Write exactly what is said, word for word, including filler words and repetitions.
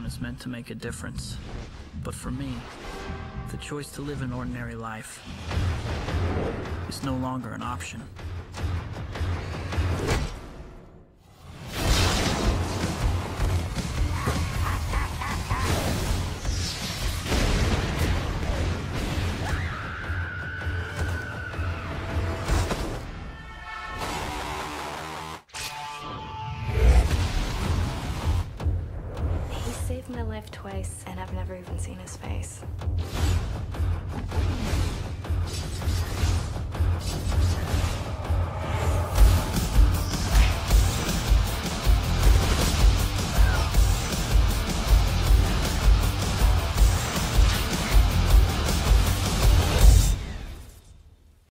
when it's meant to make a difference. But for me, the choice to live an ordinary life is no longer an option. He saved my life twice, and I've never even seen his face.